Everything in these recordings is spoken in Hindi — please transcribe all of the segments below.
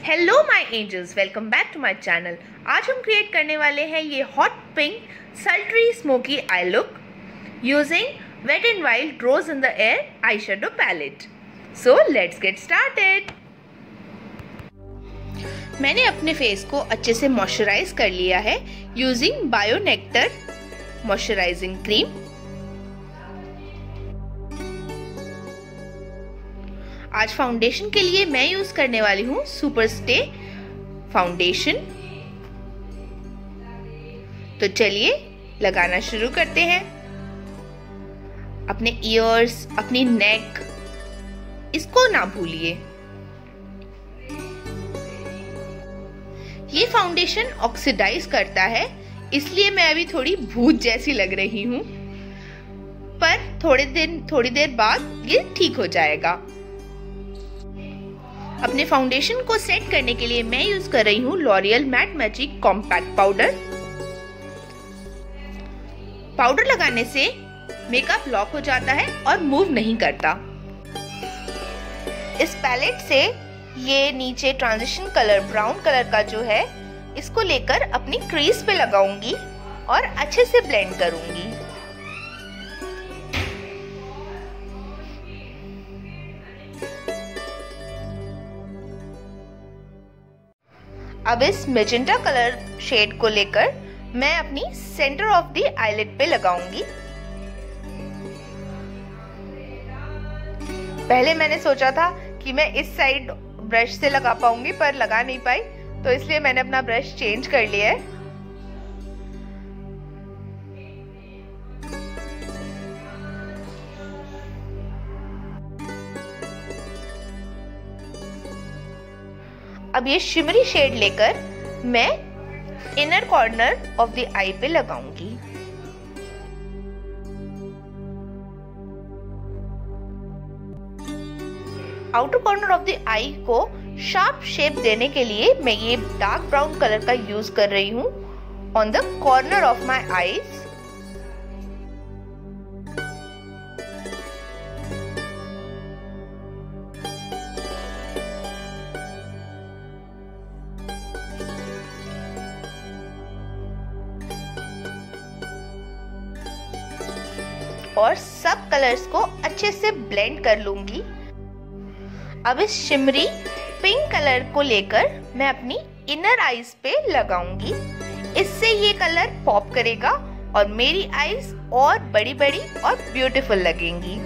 Hello my angels, welcome back to my channel. आज हम क्रिएट करने वाले हैं ये hot pink sultry smoky eye look using wet and wild rose in the air eye shadow palette. So let's get started. मैंने अपने फेस को अच्छे से मॉइस्चराइज कर लिया है using bio nectar moisturizing cream. आज फाउंडेशन के लिए मैं यूज करने वाली हूँ सुपर स्टे फाउंडेशन। तो चलिए लगाना शुरू करते हैं। अपने ईयर्स, अपनी नेक, इसको ना भूलिए। ये फाउंडेशन ऑक्सीडाइज करता है, इसलिए मैं अभी थोड़ी भूत जैसी लग रही हूँ, पर थोड़ी देर बाद ये ठीक हो जाएगा। अपने फाउंडेशन को सेट करने के लिए मैं यूज कर रही हूँ L'Oréal matte magic compact powder. Powder लगाने से मेकअप लॉक हो जाता है और मूव नहीं करता। इस पैलेट से ये नीचे ट्रांजिशन कलर ब्राउन कलर का जो है, इसको लेकर अपनी क्रीज पे लगाऊंगी और अच्छे से ब्लेंड करूंगी। अब इस मैजेंटा कलर शेड को लेकर मैं अपनी सेंटर ऑफ द आईलिड पे लगाऊंगी। पहले मैंने सोचा था कि मैं इस साइड ब्रश से लगा पाऊंगी, पर लगा नहीं पाई, तो इसलिए मैंने अपना ब्रश चेंज कर लिया है। अब ये शिमरी शेड लेकर मैं inner corner of the eye पे लगाऊंगी। Outer corner of the eye को शार्प शेप देने के लिए मैं ये डार्क ब्राउन कलर का यूज कर रही हूँ on the corner of my eyes. और सब कलर्स को अच्छे से ब्लेंड कर लूंगी। अब इस शिमरी पिंक कलर को लेकर मैं अपनी इनर आईज पे लगाऊंगी। इससे ये कलर पॉप करेगा और मेरी आईज और बड़ी बड़ी और ब्यूटीफुल लगेंगी।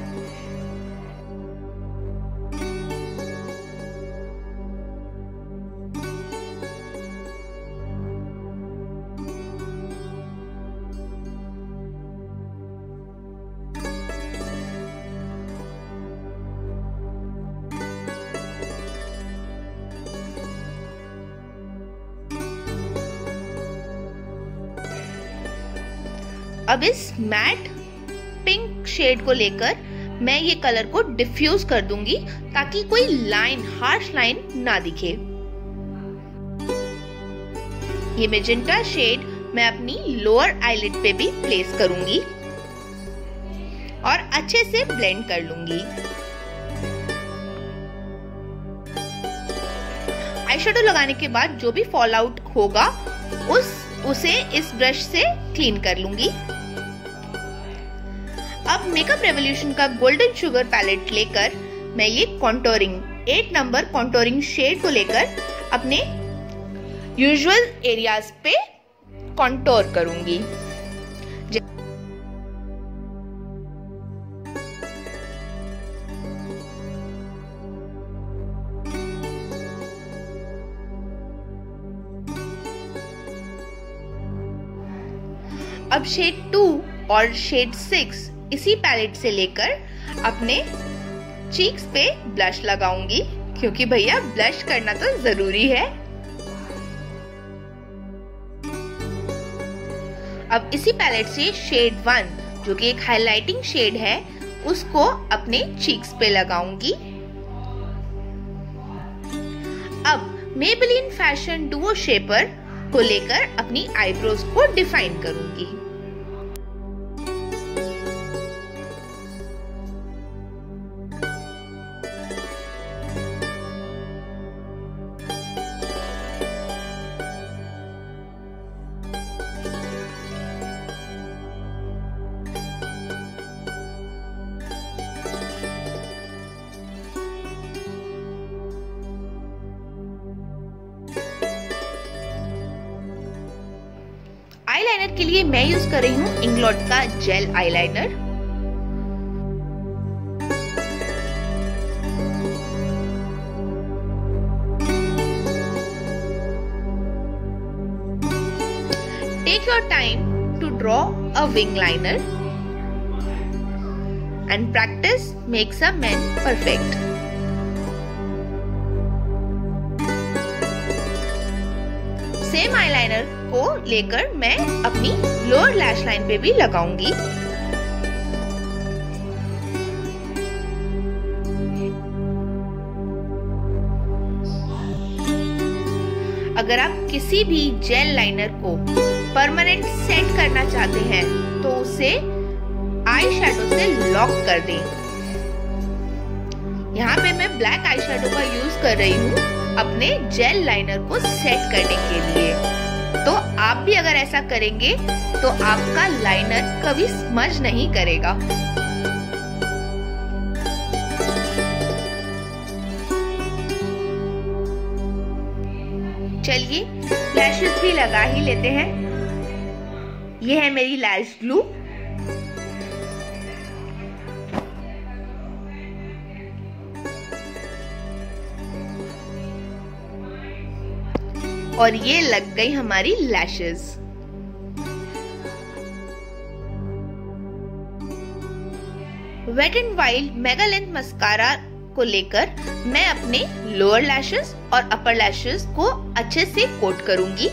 अब इस मैट पिंक शेड को लेकर मैं ये कलर को डिफ्यूज कर दूंगी ताकि कोई लाइन, हार्श लाइन ना दिखे। ये मैजेंटा शेड मैं अपनी लोअर आईलिड पे भी प्लेस करूंगी और अच्छे से ब्लेंड कर लूंगी। आईशैडो लगाने के बाद जो भी फॉल आउट होगा उसे इस ब्रश से क्लीन कर लूंगी। अब मेकअप रेवोल्यूशन का गोल्डन शुगर पैलेट लेकर मैं ये कॉन्टोरिंग 8 नंबर कॉन्टोरिंग शेड को लेकर अपने यूजुअल एरियाज पे कॉन्टोर करूंगी। अब शेड 2 और शेड 6 इसी पैलेट से लेकर अपने चीक्स पे ब्लश लगाऊंगी, क्योंकि भैया ब्लश करना तो जरूरी है। अब इसी पैलेट से शेड 1 जो कि एक हाइलाइटिंग शेड है, उसको अपने चीक्स पे लगाऊंगी। अब मेबेलिन फैशन डुओ शेपर को लेकर अपनी आईब्रोज को डिफाइन करूंगी। आईलाइनर के लिए मैं यूज कर रही हूँ इंग्लॉट का gel eyeliner. Take your time to draw a wing liner and practice makes a man perfect. Same eyeliner को लेकर मैं अपनी लोअर लैश लाइन पे भी लगाऊंगी। अगर आप किसी भी जेल लाइनर को परमानेंट सेट करना चाहते हैं तो उसे आई शैडो से लॉक कर दें। यहाँ पे मैं ब्लैक आई शैडो का यूज कर रही हूँ अपने जेल लाइनर को सेट करने के लिए। तो आप भी अगर ऐसा करेंगे तो आपका लाइनर कभी स्मज नहीं करेगा। चलिए लैशेस भी लगा ही लेते हैं। ये है मेरी लैश ग्लू। और ये लग गई हमारी lashes. Wet and wild mega length mascara को लेकर मैं अपने लोअर लैशेस और अपर लैशेस को अच्छे से कोट करूंगी।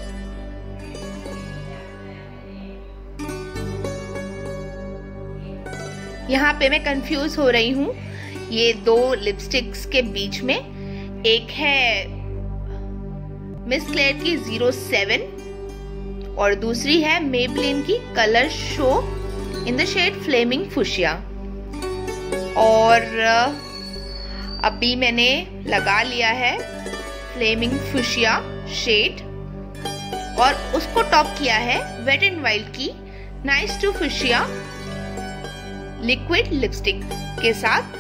यहाँ पे मैं कंफ्यूज हो रही हूँ ये दो लिपस्टिक्स के बीच में। एक है मिस क्लेयर की 07 और दूसरी है मेबलिन की colour show in the shade flaming fuchsia. और अभी मैंने लगा लिया है फ्लेमिंग फुशिया शेड और उसको टॉप किया है वेट एंड वाइल्ड की nice to fuchsia liquid lipstick के साथ।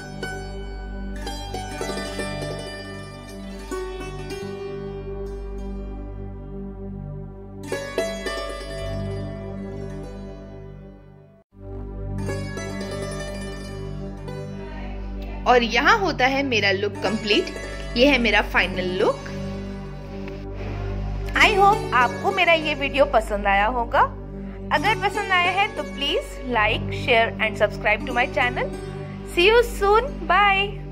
और यहाँ होता है मेरा लुक कंप्लीट। ये है मेरा फाइनल लुक। आई होप आपको मेरा ये वीडियो पसंद आया होगा। अगर पसंद आया है तो please like, share and subscribe to my channel. See you soon, bye.